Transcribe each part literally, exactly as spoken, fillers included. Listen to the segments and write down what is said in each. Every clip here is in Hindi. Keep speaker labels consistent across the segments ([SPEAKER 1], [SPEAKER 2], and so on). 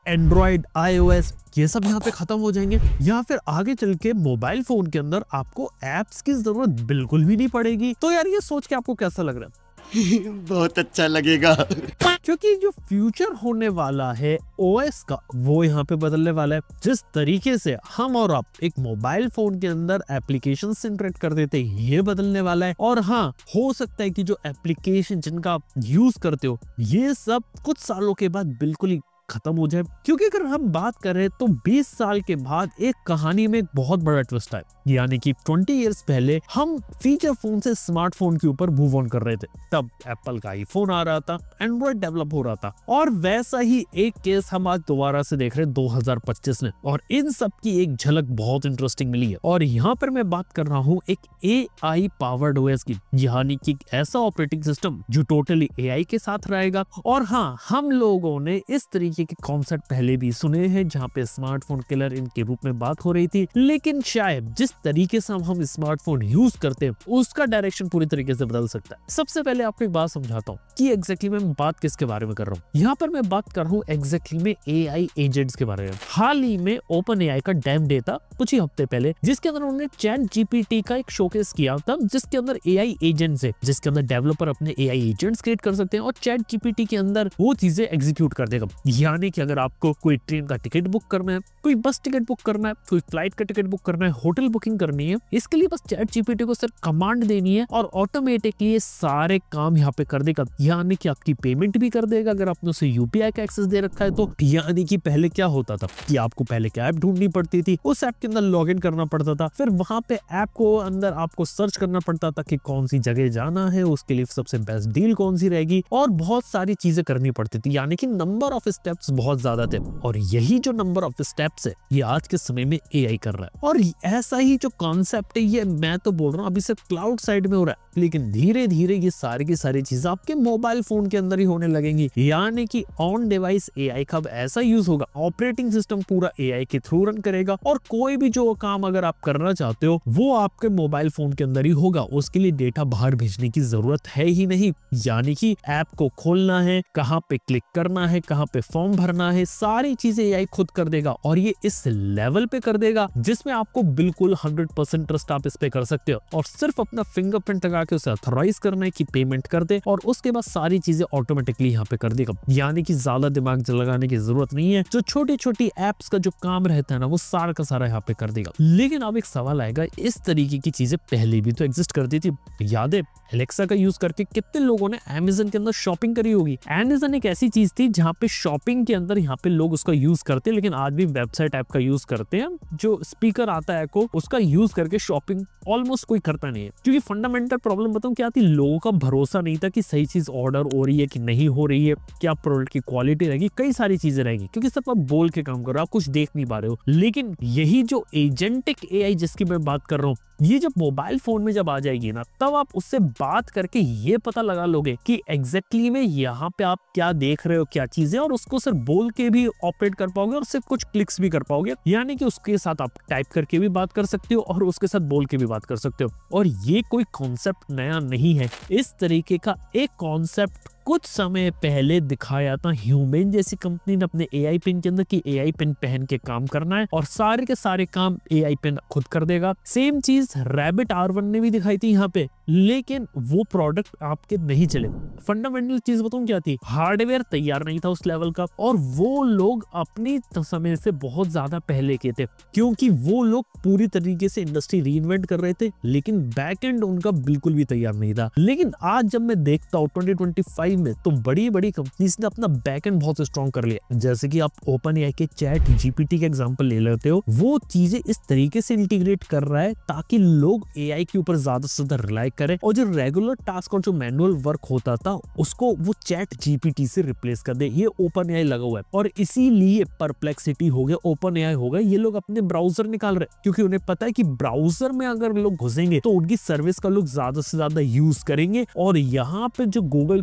[SPEAKER 1] एंड्रॉइड, आईओएस, ये सब यहाँ पे खत्म हो जाएंगे, या फिर आगे चल के मोबाइल फोन के अंदर आपको एप्स की जरूरत बिल्कुल भी नहीं पड़ेगी। तो यार ये सोच के आपको कैसा लग रहा है?
[SPEAKER 2] बहुत अच्छा लगेगा,
[SPEAKER 1] क्योंकि जो फ्यूचर होने वाला है ओएस का वो यहाँ पे बदलने वाला है। जिस तरीके से हम और आप एक मोबाइल फोन के अंदर एप्लीकेशन इंटरेक्ट कर देते हैं, ये बदलने वाला है। और हाँ, हो सकता है कि जो एप्लीकेशन जिनका आप यूज करते हो ये सब कुछ सालों के बाद बिल्कुल ही खत्म हो जाए। क्योंकि अगर हम बात करें तो बीस साल के बाद एक कहानी में एक बहुत बड़ा ट्विस्ट है, यानी कि बीस इयर्स पहले हम फीचर फोन से स्मार्टफोन के ऊपर मूव ऑन कर रहे थे। तब एप्पल का आईफोन आ रहा था, एंड्रॉइड डेवलप हो रहा था, और वैसा ही एक केस हम आज दोबारा से देख रहे हैं दो हज़ार पच्चीस में। और इन सब की एक झलक बहुत इंटरेस्टिंग मिली है। और यहाँ पर मैं बात कर रहा हूँ एक ए आई पावर्ड ओएस की, यानी कि ऐसा ऑपरेटिंग सिस्टम जो टोटली ए आई के साथ रहेगा। और हाँ, हम लोगों ने इस तरीके के कॉन्सेप्ट पहले भी सुने हैं जहाँ पे स्मार्टफोन किलर इनके रूप में बात हो रही थी, लेकिन शायद जिस तरीके से हम स्मार्टफोन यूज करते हैं उसका डायरेक्शन पूरी तरीके से बदल सकता है। सबसे पहले आपको एक बात समझाता हूँ कि एग्जैक्टली मैं बात किसके बारे में कर रहा हूँ। यहाँ पर मैं बात कर रहा हूँ एग्जैक्टली में ए आई एजेंट्स के बारे में। हाल ही में ओपन ए आई का डेम डे था कुछ ही हफ्ते पहले, जिसके अंदर उन्होंने चैट जी पी टी का एक शोकेस किया था, जिसके अंदर ए आई एजेंट्स है, जिसके अंदर डेवलपर अपने ए आई एजेंट्स क्रिएट कर सकते हैं और चैट जी पी टी के अंदर वो चीजें एग्जीक्यूट कर देगा। यानी कि अगर आपको कोई ट्रेन का टिकट बुक करना है, कोई बस टिकट बुक करना है, कोई फ्लाइट का टिकट बुक करना है, होटल बुकिंग करनी है, इसके लिए बस चैट जी पी टी को सिर्फ कमांड देनी है और ऑटोमेटिकली ये सारे काम यहाँ पे कर देगा। यानी कि आपकी पेमेंट भी कर देगा अगर आपने उसे यू पी आई का एक्सेस दे रखा है तो। यानी कि पहले क्या होता था कि आपको पहले क्या ऐप ढूंढनी पड़ती थी, उस ऐप के अंदर लॉग इन करना पड़ता था, फिर वहां पे ऐप को अंदर आपको सर्च करना पड़ता था कि कौन सी जगह जाना है, उसके लिए सबसे बेस्ट डील कौन सी रहेगी, और बहुत सारी चीजें करनी पड़ती थी। यानी कि नंबर ऑफ स्टेप्स बहुत ज्यादा थे, और यही जो नंबर ऑफ स्टेप्स है ये आज के समय में ए आई कर रहा है। और ऐसा ही जो कॉन्सेप्ट है ये मैं तो बोल रहा हूँ अभी सिर्फ क्लाउड साइड में हो रहा है, लेकिन धीरे धीरे ये सारी की सारी चीजें आपके मोबाइल फोन के अंदर ही होने लगेंगी। यानी कि ऑन डिवाइस ए आई का ऐसा यूज होगा, ऑपरेटिंग सिस्टम पूरा ए आई के थ्रू रन करेगा, और कोई भी जो काम अगर आप करना चाहते हो वो आपके मोबाइल फोन के अंदर ही होगा। उसके लिए डेटा बाहर भेजने की जरूरत है ही नहीं। यानी कि ऐप को खोलना है, कहाँ पे क्लिक करना है, कहाँ पे फॉर्म भरना है, सारी चीजें ए आई खुद कर देगा। और ये इस लेवल पे कर देगा जिसमें आपको बिल्कुल हंड्रेड परसेंट ट्रस्ट आप इस पे कर सकते हो, और सिर्फ अपना फिंगरप्रिंट लगा के उसे ऑथराइज करना है कि पेमेंट कर दे, और उसके बाद सारी चीजें ऑटोमेटिकली यहाँ पे कर देगा। यानी कि ज्यादा दिमाग लगाने की जरूरत नहीं है। जो छोटी छोटी एप्स का जो काम रहता है ना वो सारा का सारा यहाँ पे कर देगा। लेकिन अब एक सवाल आएगा, इस तरीके की चीजें पहले भी तो एग्जिस्ट करती थी। याद है एलेक्सा का यूज करके कितने लोगों ने अमेज़न के अंदर शॉपिंग करी होगी। अमेज़न एक ऐसी चीज थी जहाँ पे शॉपिंग के अंदर यहाँ पे लोग उसका यूज करते हैं, लेकिन आज भी वेबसाइट ऐप का यूज करते हैं। जो स्पीकर आता है को उसका यूज करके शॉपिंग ऑलमोस्ट कोई करता नहीं है, क्योंकि फंडामेंटल प्रॉब्लम बताऊं क्या थी, लोगों का भरोसा नहीं था कि सही चीज ऑर्डर हो रही है कि नहीं हो रही है, क्या प्रोडक्ट की क्वालिटी रहेगी, कई सारी चीजें रहेगी, क्योंकि सब आप बोल के काम कर रहे हो, आप कुछ देख नहीं पा रहे हो। लेकिन यही जो एजेंटिक ए आई जिसकी मैं बात कर रहा हूँ, ये जब मोबाइल फोन में जब आ जाएगी ना, तब आप उससे बात करके ये पता लगा लोगे कि एग्जैक्टली में यहाँ पे आप क्या देख रहे हो, क्या चीजें, और उसको सिर्फ बोल के भी ऑपरेट कर पाओगे और सिर्फ कुछ क्लिक्स भी कर पाओगे। यानी कि उसके साथ आप टाइप करके भी बात कर सकते हो और उसके साथ बोल के भी बात कर सकते हो। और ये कोई कॉन्सेप्ट नया नहीं है। इस तरीके का एक कॉन्सेप्ट कुछ समय पहले दिखाया था ह्यूमन जैसी कंपनी ने अपने ए आई पेन के अंदर कि ए आई पेन पहन के काम करना है और सारे के सारे काम ए आई पेन खुद कर देगा। सेम चीज रैबिट आर वन ने भी दिखाई थी यहाँ पे, लेकिन वो प्रोडक्ट आपके नहीं चले। फंडामेंटल चीज बताऊं क्या थी, हार्डवेयर तैयार नहीं था उस लेवल का, और वो लोग अपनी समय से बहुत ज्यादा पहले के थे, क्योंकि वो लोग पूरी तरीके से इंडस्ट्री रीइन्वेंट कर रहे थे, लेकिन बैक एंड उनका बिल्कुल भी तैयार नहीं था। लेकिन आज जब मैं देखता हूँ ट्वेंटी ट्वेंटी फाइव में, तो बड़ी बड़ी कंपनीज ने अपना बैक एंड बहुत स्ट्रॉन्ग कर लिया। जैसे कि आप ओपन ए आई के चैट जी पी टी का एग्जांपल ले लेते हो, वो चीजें इस तरीके से इंटीग्रेट कर रहा है ताकि लोग ए आई के ऊपर ज्यादा से ज्यादा रिलाई करें, और जो रेगुलर टास्क और जो मैनुअल वर्क होता था उसको वो चैट जी पी टी से रिप्लेस कर दे। ये ओपन ए आई लगा हुआ है, और इसीलिए परप्लेक्सिटी हो गया, ओपन ए आई हो गया, ये लोग अपने ब्राउजर निकाल रहे हैं, क्योंकि उन्हें पता है कि ब्राउजर में अगर लोग घुसेंगे तो उनकी सर्विस का लोग ज्यादा से ज्यादा यूज करेंगे, और यहाँ पे जो गूगल के ऊपर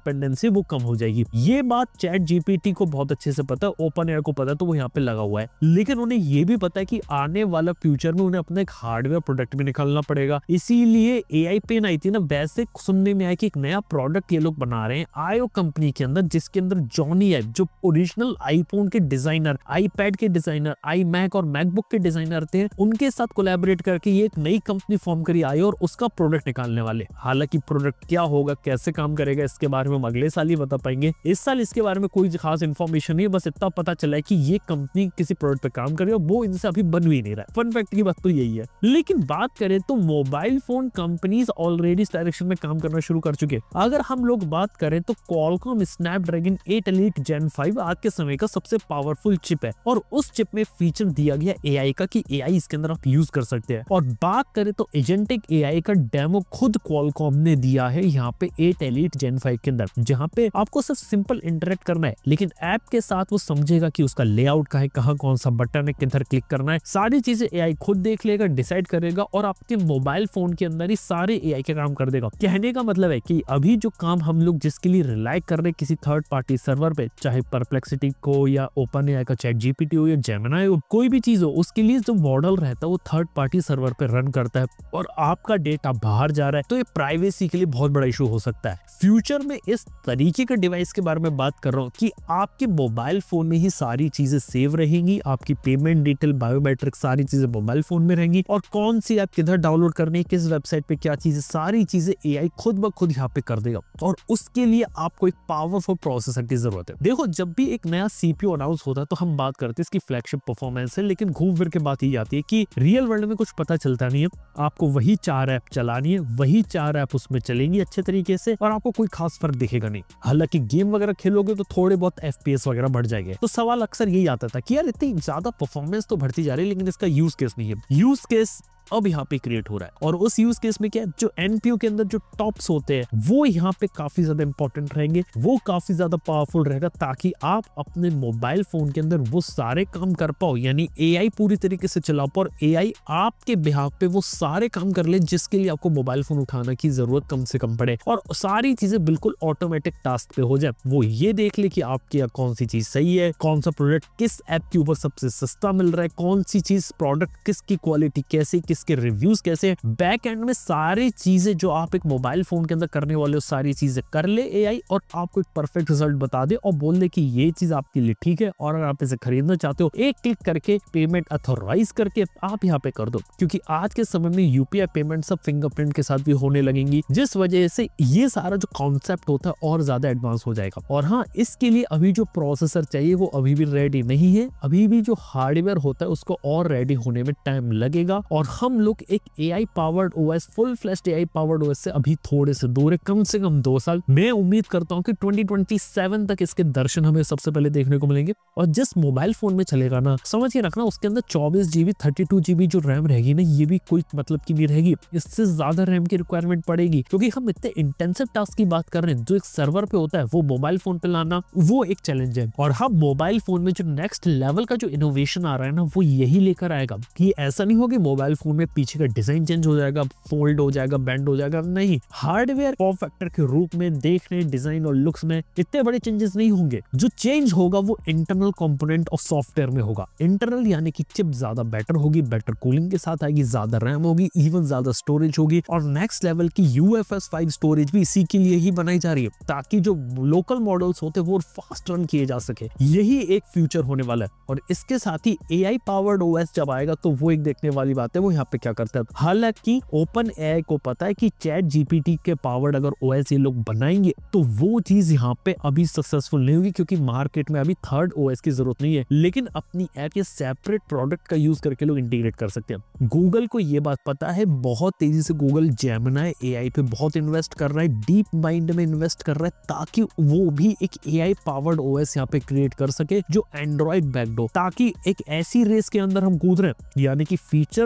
[SPEAKER 1] डिपेंडेंसी वो कम हो जाएगी। ये बात चैट जीपीटी को बहुत अच्छे से पता है, ओपन एआई को पता है, तो वो यहाँ पे लगा हुआ है। लेकिन उन्हें ये भी पता है कि आने वाला फ्यूचर में उन्हें अपना एक हार्डवेयर प्रोडक्ट भी निकालना पड़ेगा। इसीलिए एआई पेन आई थी ना, वैसे सुनने में आया कि एक नया प्रोडक्ट ये लोग बना रहे हैं आयो कंपनी के अंदर, जिसके अंदर जॉनी ऐप जो ओरिजिनल आईफोन के डिजाइनर, आईपैड के डिजाइनर, आई मैक और मैकबुक के डिजाइनर थे, उनके साथ कोलैबोरेट करके ये एक नई कंपनी फॉर्म करी आयो और उसका प्रोडक्ट निकालने वाले। हालांकि प्रोडक्ट क्या होगा, कैसे काम करेगा, इसके बारे में हम अगले साल ही बता पाएंगे। इस साल इसके बारे में कोई खास इन्फॉर्मेशन नहीं है, बस इतना पता चला है कि ये कंपनी किसी प्रोडक्ट पे काम कर रही है, वो इनसे अभी बन भी नहीं रहा है। फन फैक्ट की बात तो यही है। लेकिन बात करें तो मोबाइल फोन कंपनीज ऑलरेडी इस डायरेक्शन में काम करना शुरू कर चुके हैं। अगर हम लोग बात करें तो Qualcomm Snapdragon eight elite gen five आज के समय का सबसे पावरफुल चिप है और उस चिप में फीचर दिया गया एआई का कि एआई इसके अंदर आप यूज कर सकते हैं। और बात करें तो एजेंटिक एआई का डेमो खुद क्वालकॉम ने दिया है यहाँ पे एट एलीट जेन फाइव के अंदर, जहाँ पे आपको सिर्फ सिंपल इंटरेक्ट करना है, लेकिन ऐप के साथ वो समझेगा कि उसका लेआउट का है, कहाँ कौन सा बटन है, किधर क्लिक करना है, सारी चीजें एआई खुद देख लेगा, डिसाइड करेगा और आपके मोबाइल फोन के अंदर ही सारे एआई के काम कर देगा। कहने का मतलब है कि अभी जो काम हम लोग जिसके लिए रिलाई कर रहे हैं किसी थर्ड पार्टी सर्वर पे, चाहे परप्लेक्सिटी को या ओपन एआई का चैट जीपीटी हो या जेमिनी हो, कोई भी चीज हो, उसके लिए जो मॉडल रहता है वो थर्ड पार्टी सर्वर पे रन करता है और आपका डेटा बाहर जा रहा है, तो ये प्राइवेसी के लिए बहुत बड़ा इशू हो सकता है। फ्यूचर में इस तरीके का डिवाइस के बारे में बात कर रहा हूँ कि आपके मोबाइल फोन में ही सारी चीजें सेव रहेंगी, आपकी पेमेंट डिटेल, बायोमेट्रिक, सारी चीजें मोबाइल फोन में रहेंगी और कौन सी ऐप किधर डाउनलोड करनी है, किस वेबसाइट पे क्या चीजें, सारी चीजें एआई खुद ब खुद यहाँ पे कर देगा। और उसके लिए आपको एक पावरफुल प्रोसेसर की जरूरत है। देखो, जब भी एक नया सीपीयू अनाउंस होता है तो हम बात करते हैं इसकी फ्लैगशिप परफॉर्मेंस है, लेकिन घूम फिर के बात ही आती है कि रियल वर्ल्ड में कुछ पता चलता नहीं है। आपको वही चार ऐप चलानी है, वही चार ऐप उसमें चलेंगी अच्छे तरीके से और आपको कोई खास फर्क दिखेगा नहीं। हालांकि गेम वगैरह खेलोगे तो थोड़े बहुत एफपीएस वगैरह बढ़ जाएंगे। तो सवाल अक्सर यही आता था कि यार इतनी ज्यादा परफॉर्मेंस तो बढ़ती जा रही है, लेकिन इसका यूज केस नहीं है। यूज केस अब यहाँ पे क्रिएट हो रहा है और उस यूज केस में क्या है, जो एनपीयू के अंदर जो टॉप्स होते हैं वो यहाँ पे काफी ज्यादा इंपॉर्टेंट रहेंगे, वो काफी ज्यादा पावरफुल रहेगा ताकि आप अपने मोबाइल फोन के अंदर वो सारे काम कर पाओ, यानी एआई पूरी तरीके से चला पाओ और एआई आपके बिहाफ पे वो सारे काम कर ले जिसके लिए आपको मोबाइल फोन उठाना की जरूरत कम से कम पड़े और सारी चीजें बिल्कुल ऑटोमेटिक टास्क पे हो जाए। वो ये देख ले कि आपकी कौन सी चीज सही है, कौन सा प्रोडक्ट किस ऐप के ऊपर सबसे सस्ता मिल रहा है, कौन सी चीज प्रोडक्ट किसकी क्वालिटी कैसी, किसके रिव्यूज कैसे, बैक एंड में सारी चीजें जो आप एक मोबाइल फोन के अंदर करने वाले हो सारी चीजें कर ले एआई और आपको एक परफेक्ट रिजल्ट बता दे और बोल दे कि ये चीज आपके लिए ठीक है और अगर आप इसे खरीदना चाहते हो एक क्लिक करके पेमेंट अथॉराइज करके आप यहाँ पे कर दो। क्योंकि आज के समय में यूपीआई पेमेंट सब फिंगरप्रिंट के साथ भी होने लगेंगी, जिस वजह से ये सारा जो कॉन्सेप्ट होता है और ज्यादा एडवांस हो जाएगा। और हाँ, इसके लिए अभी जो प्रोसेसर चाहिए वो अभी भी रेडी नहीं है, अभी भी जो हार्डवेयर होता है उसको और रेडी होने में टाइम लगेगा और हम लोग एक AI powered OS, full flashed AI powered OS से अभी थोड़े से दूर है, कम से कम दो साल। मैं उम्मीद करता हूं कि ट्वेंटी ट्वेंटी सेवन तक इसके दर्शन हमें सबसे पहले देखने को मिलेंगे। और जिस मोबाइल फोन में चलेगा ना, समझ के रखना उसके अंदर चौबीस जीबी थर्टी टू जीबी जो रैम रहेगी ना, ये भी कोई मतलब की नहीं रहेगी, इससे ज्यादा रैम की रिक्वायरमेंट पड़ेगी क्योंकि हम इतने इंटेंसिव टास्क की बात कर रहे हैं। जो एक सर्वर पे होता है वो मोबाइल फोन पे लाना वो एक चैलेंज है और हम मोबाइल फोन में जो नेक्स्ट लेवल का जो इनोवेशन आ रहा है ना वो यही लेकर आएगा कि ऐसा नहीं होगा मोबाइल फोन में पीछे का डिजाइन चेंज हो जाएगा, फोल्ड हो जाएगा, बेंड हो जाएगा, नहीं, हार्डवेयर फॉर्म फैक्टर के रूप में देखने, डिजाइन और लुक्स में इतने बड़े चेंजेस नहीं होंगे। जो चेंज होगा वो इंटरनल कंपोनेंट और सॉफ्टवेयर में होगा। इंटरनल यानी कि चिप ज्यादा बेटर होगी, बेटर कूलिंग के साथ आएगी, ज्यादा रैम होगी, इवन ज्यादा स्टोरेज होगी और नेक्स्ट लेवल की U F S five storage भी इसी के लिए ही बनाई जा रही है ताकि जो लोकल मॉडल्स होते हैं वो फास्ट रन किए जा सके। यही एक फ्यूचर होने वाला है और इसके साथ ही एआई पावर्ड ओएस जब आएगा तो वो एक देखने वाली बात है वो यहाँ पे क्या करता है। हालांकि ओपन एआई को पता है कि चैट जीपीटी के पावर्ड अगर ओएस ये लोग बनाएंगे तो वो चीज यहाँ पे अभी सक्सेसफुल नहीं होगी क्योंकि मार्केट में अभी थर्ड ओएस की जरूरत नहीं है, लेकिन अपनी ऐप के सेपरेट प्रोडक्ट का यूज करके लोग इंटीग्रेट कर सकते हैं। गूगल को ये बात पता है, बहुत तेजी से गूगल जेमिनी एआई पे बहुत इन्वेस्ट कर रहा है, डीप माइंड में इन्वेस्ट कर रहा है ताकि वो भी एक एआई पावर्ड ओएस यहाँ पे क्रिएट कर सके जो एंड्रॉइड बैक्ड हो, ताकि एक ऐसी रेस के अंदर हम कूद रहे हैं, यानी कि फीचर फोन है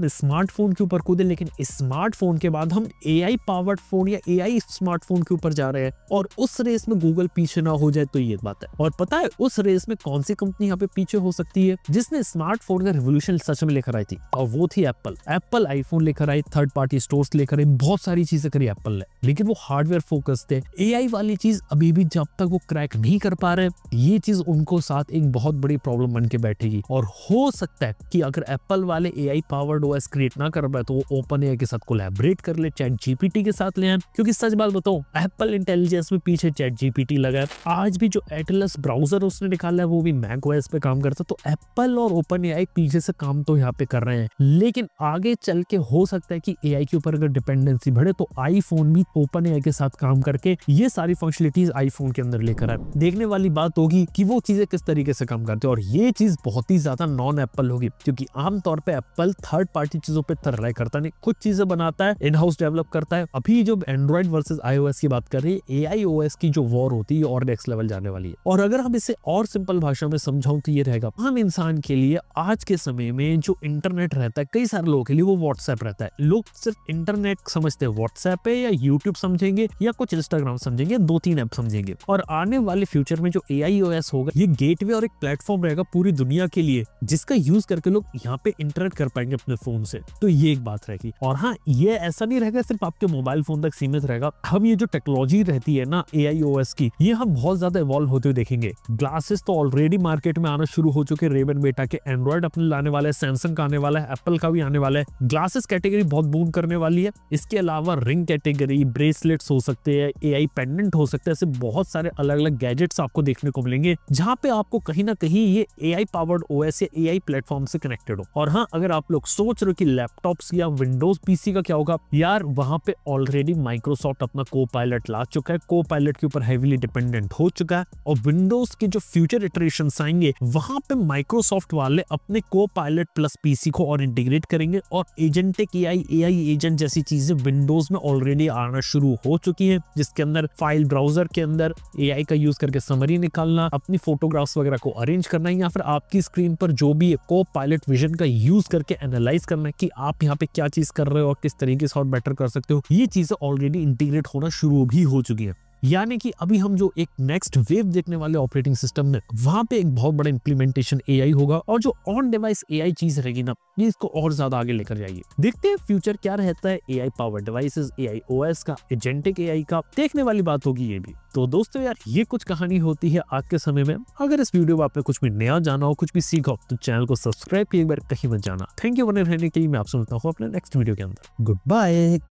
[SPEAKER 1] बाद स्मार्टफोन के ऊपर कूदे, लेकिन स्मार्टफोन के बाद हम एआई पावर्ड फोन या एआई स्मार्टफोन के ऊपर जा रहे हैं और उस रेस में गूगल पीछे ना हो जाए तो ये बात है। और पता है उस रेस में कौन सी कंपनी यहाँ पे पीछे हो सकती है जिसने स्मार्टफोन का रिवोल्यूशन सच में लेकर आई थी, और वो थी एप्पल। एप्पल आईफोन लेकर आई, थर्ड पार्टी स्टोर्स लेकर आई, बहुत सारी चीजें करी एप्पल ने, लेकिन वो हार्डवेयर फोकस थे। एआई वाली चीज अभी भी जब तक वो क्रैक नहीं कर पा रहे, ये चीज उनको साथ एक बहुत बड़ी प्रॉब्लम बन के बैठेगी। और हो सकता है कि अगर एप्पल वाले एआई पावर्ड ओएस क्रिएट ना कर पाए तो वो ओपन एआई के साथ कोलैबोरेट कर ले, चैट जीपीटी के साथ ले आए। क्योंकि सच बात बताऊं, एप्पल इंटेलिजेंस में पीछे चैट जीपीटी लगा है। आज भी जो एटलस ब्राउजर उसने निकाला है वो भी मैक ओएस पे काम करता है। तो एप्पल और ओपन एआई पीछे से काम तो यहाँ पे कर रहे हैं, लेकिन आगे चल के हो सकता है कि एआई के ऊपर अगर डिपेंडेंसी बढ़े तो आईफोन भी ओपन एआई के साथ काम करके ये सारी फंक्शनलिटीज आईफोन के अंदर लेकर आए। देखने वाली बात होगी कि वो चीजें किस तरीके से काम करते हैं, और ये चीज बहुत ही ज्यादा नॉन एप्पल होगी, क्योंकि आमतौर पे एप्पल थर्ड पार्टी चीजों पे ट्राई करता नहीं, खुद चीजें बनाता है, इन हाउस डेवलप करता है। अभी जो एंड्रॉइड वर्सेस आईओएस की बात कर रही है, एआई ओएस की जो वॉर होती है और नेक्स्ट लेवल जाने वाली है। और अगर हम इसे और सिंपल भाषा में समझाऊं तो ये रहेगा, हम इंसान के लिए आज के समय में जो इंटरनेट रहता है, कई सारे लोगों के लिए वो व्हाट्सएप रहता है। लोग सिर्फ इंटरनेट समझते हैं व्हाट्सएप पे या यूट्यूब समझेंगे या कुछ इंस्टाग्राम समझेंगे, दो तीन ऐप समझेंगे। और आने वाले फ्यूचर में जो एआई ओएस होगा, ये गेटवे और एक प्लेटफॉर्म रहेगा पूरी दुनिया के लिए, जिसका यूज करके लोग यहाँ पे इंटरेक्ट कर पाएंगे अपने फोन से। तो ये एक बात रहेगी। और हाँ, ये ऐसा नहीं रहेगा सिर्फ आपके मोबाइल फोन तक सीमित रहेगा। हम ये जो टेक्नोलॉजी रहती है ना एआई ओएस की, ये हम बहुत ज्यादा इवॉल्व होते हुए देखेंगे। ग्लासेस तो ऑलरेडी मार्केट में आना शुरू हो चुके, रेबन बेटा के, एंड्रॉइड अपने लाने वाला है, सैमसंग का आने वाला है, एप्पल का भी आने वाला है। ग्लासेस कैटेगरी बहुत बूम करने वाली है। इसके अलावा रिंग कैटेगरी, ब्रेसलेट्स हो सकते हैं, एआई पेंडेंट हो सकते हैं, ऐसे बहुत सारे अलग अलग गैजेट्स आपको देखने को मिलेंगे जहां पे आपको कहीं ना कहीं ये एआई पावर्ड ओएस या एआई प्लेटफॉर्म से कनेक्टेड हो। और हाँ, अगर आप लोग सोच रहे हो कि लैपटॉप्स या विंडोज पीसी का क्या होगा, यार वहां पे ऑलरेडी माइक्रोसॉफ्ट अपना को पायलट ला चुका है, को पायलट के ऊपर हेवीली डिपेंडेंट हो चुका है। और विंडोज के जो फ्यूचर इटरेशंस आएंगे वहां पे माइक्रोसॉफ्ट वाले अपने को पायलट प्लस पीसी को और इंटीग्रेट करेंगे, और एजेंटिक एआई, एआई एजेंट जैसी चीजें विंडोज में ऑलरेडी आना शुरू हो चुकी है, जिसके अंदर फाइल ब्राउजर के अंदर एआई का यूज करके समरी निकालना, अपनी फोटोग्राफ्स वगैरह को अरेंज करना, या फिर आपकी स्क्रीन पर जो भी को पायलट विजन का यूज करके एनालाइज करना कि आप यहाँ पे क्या चीज कर रहे हो और किस तरीके से और बेटर कर सकते हो। ये चीजें ऑलरेडी इंटीग्रेट होना शुरू भी हो चुकी है। यानी कि अभी हम जो एक नेक्स्ट वेव देखने वाले ऑपरेटिंग सिस्टम में, वहां पे एक बहुत बड़ा इंप्लीमेंटेशन एआई होगा, और जो ऑन डिवाइस एआई चीज रहेगी ना, ये इसको और ज्यादा आगे लेकर जाएगी। देखते हैं फ्यूचर क्या रहता है AI power devices, AI OS का, एजेंटिक एआई का, देखने वाली बात होगी ये भी। तो दोस्तों यार, ये कुछ कहानी होती है आज के समय में। अगर इस वीडियो में आपने कुछ भी नया जाना हो, कुछ भी सीखा हो, तो चैनल को सब्सक्राइब किए, एक बार कहीं मत जाना। थैंक यू बने रहने के लिए। मैं आपसे मिलता हूँ अपने नेक्स्ट वीडियो के अंदर। Good bye.